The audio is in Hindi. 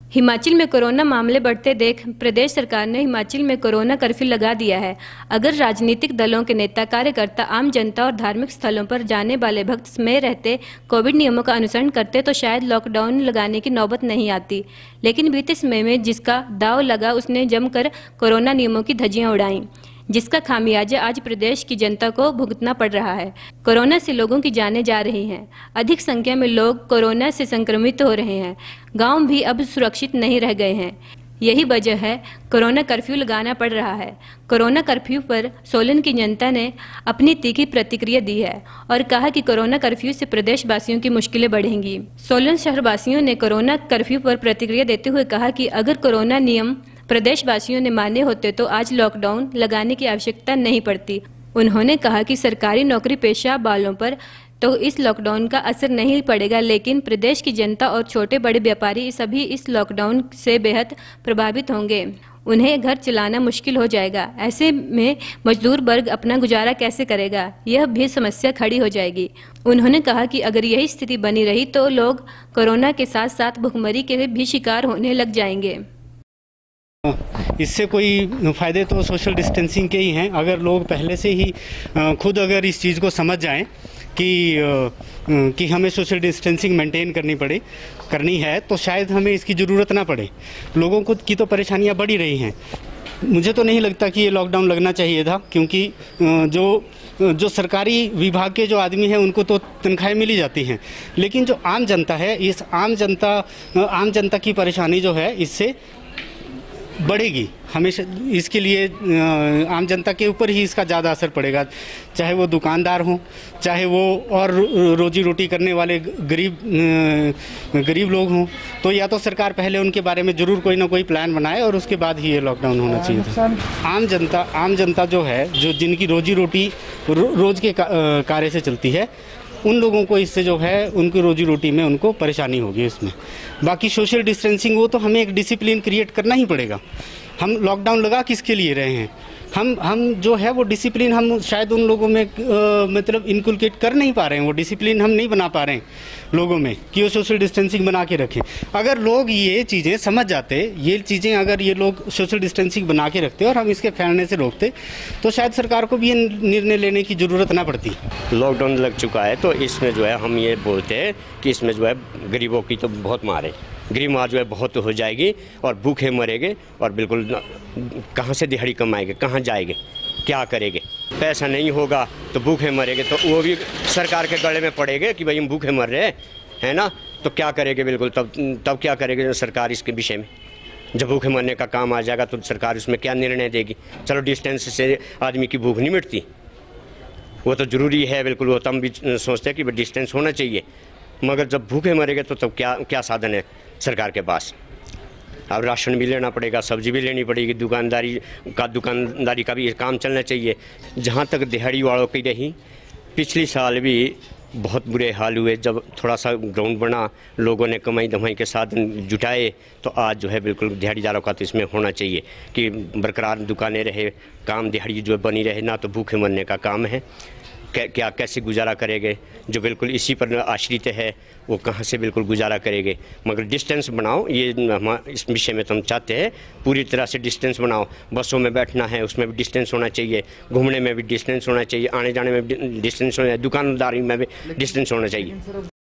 हिमाचल में कोरोना मामले बढ़ते देख प्रदेश सरकार ने हिमाचल में कोरोना कर्फ्यू लगा दिया है। अगर राजनीतिक दलों के नेता, कार्यकर्ता, आम जनता और धार्मिक स्थलों पर जाने वाले भक्त समय रहते कोविड नियमों का अनुसरण करते तो शायद लॉकडाउन लगाने की नौबत नहीं आती। लेकिन बीते समय में जिसका दांव लगा उसने जमकर कोरोना नियमों की धज्जियां उड़ाईं, जिसका खामियाजा आज प्रदेश की जनता को भुगतना पड़ रहा है। कोरोना से लोगों की जानें जा रही हैं, अधिक संख्या में लोग कोरोना से संक्रमित हो रहे हैं, गांव भी अब सुरक्षित नहीं रह गए हैं। यही वजह है कोरोना कर्फ्यू लगाना पड़ रहा है। कोरोना कर्फ्यू पर सोलन की जनता ने अपनी तीखी प्रतिक्रिया दी है और कहा कि कोरोना कर्फ्यू से प्रदेशवासियों की मुश्किलें बढ़ेंगी। सोलन शहरवासियों ने कोरोना कर्फ्यू पर प्रतिक्रिया देते हुए कहा कि अगर कोरोना नियम प्रदेशवासियों ने माने होते तो आज लॉकडाउन लगाने की आवश्यकता नहीं पड़ती। उन्होंने कहा कि सरकारी नौकरी पेशा वालों पर तो इस लॉकडाउन का असर नहीं पड़ेगा, लेकिन प्रदेश की जनता और छोटे बड़े व्यापारी सभी इस लॉकडाउन से बेहद प्रभावित होंगे। उन्हें घर चलाना मुश्किल हो जाएगा। ऐसे में मजदूर वर्ग अपना गुजारा कैसे करेगा, यह भी समस्या खड़ी हो जाएगी। उन्होंने कहा कि अगर यही स्थिति बनी रही तो लोग कोरोना के साथ साथ भुखमरी के भी शिकार होने लग जाएंगे। इससे कोई फ़ायदे तो सोशल डिस्टेंसिंग के ही हैं। अगर लोग पहले से ही खुद अगर इस चीज़ को समझ जाएं कि हमें सोशल डिस्टेंसिंग मेंटेन करनी है तो शायद हमें इसकी ज़रूरत ना पड़े। लोगों को की तो परेशानियां बढ़ी रही हैं। मुझे तो नहीं लगता कि ये लॉकडाउन लगना चाहिए था, क्योंकि जो सरकारी विभाग के जो आदमी हैं उनको तो तनख्वाहें मिल ही जाती हैं, लेकिन जो आम जनता है, इस आम जनता की परेशानी जो है इससे बढ़ेगी हमेशा। इसके लिए आम जनता के ऊपर ही इसका ज़्यादा असर पड़ेगा, चाहे वो दुकानदार हों, चाहे वो और रोजी रोटी करने वाले गरीब लोग हों। तो या तो सरकार पहले उनके बारे में ज़रूर कोई ना कोई प्लान बनाए और उसके बाद ही ये लॉकडाउन होना चाहिए था। आम जनता जो है, जो जिनकी रोजी रोटी रोज़ के कार्य से चलती है, उन लोगों को इससे जो है उनकी रोजी रोटी में उनको परेशानी होगी इसमें। बाकी सोशल डिस्टेंसिंग वो तो हमें एक डिसिप्लिन क्रिएट करना ही पड़ेगा। हम लॉकडाउन लगा किसके लिए रहे हैं? हम जो है वो डिसिप्लिन हम शायद उन लोगों में मतलब इनकुलकेट कर नहीं पा रहे हैं। वो डिसिप्लिन हम नहीं बना पा रहे हैं लोगों में कि वो सोशल डिस्टेंसिंग बना के रखें। अगर लोग ये चीज़ें समझ जाते, ये चीज़ें अगर ये लोग सोशल डिस्टेंसिंग बना के रखते और हम इसके फैलने से रोकते तो शायद सरकार को भी ये निर्णय लेने की ज़रूरत ना पड़ती। लॉकडाउन लग चुका है तो इसमें जो है हम ये बोलते हैं कि इसमें जो है गरीबों की तो बहुत मार है। गरीब मार जो है बहुत हो जाएगी और भूखे मरेंगे और बिल्कुल कहाँ से दिहाड़ी कमाएंगे, कहाँ जाएंगे, क्या करेंगे? पैसा नहीं होगा तो भूखे मरेंगे, तो वो भी सरकार के गले में पड़ेंगे कि भाई हम भूखे मर रहे हैं ना, तो क्या करेंगे? बिल्कुल तब क्या करेंगे सरकार इसके विषय में? जब भूखे मरने का काम आ जाएगा तो सरकार उसमें क्या निर्णय देगी? चलो डिस्टेंस से आदमी की भूख नहीं मिटती, वो तो ज़रूरी है बिल्कुल, वो तो हम भी सोचते हैं कि डिस्टेंस होना चाहिए, मगर जब भूखे मरेंगे तो तब क्या साधन है सरकार के पास? अब राशन भी लेना पड़ेगा, सब्जी भी लेनी पड़ेगी, दुकानदारी का भी काम चलना चाहिए। जहाँ तक दिहाड़ी वालों की रही, पिछले साल भी बहुत बुरे हाल हुए। जब थोड़ा सा ग्राउंड बना, लोगों ने कमाई धमाई के साधन जुटाए, तो आज जो है बिल्कुल दिहाड़ीदारों का तो इसमें होना चाहिए कि बरकरार दुकानें रहे, काम दिहाड़ी जो बनी रहे, ना तो भूखे मरने का काम है। क्या कैसे गुजारा करेंगे? जो बिल्कुल इसी पर आश्रित है वो कहाँ से बिल्कुल गुजारा करेंगे? मगर डिस्टेंस बनाओ, ये हम इस विषय में तो हम चाहते हैं पूरी तरह से डिस्टेंस बनाओ। बसों में बैठना है उसमें भी डिस्टेंस होना चाहिए, घूमने में भी डिस्टेंस होना चाहिए, आने जाने में भी डिस्टेंस होना चाहिए, दुकानदारी में भी डिस्टेंस होना चाहिए।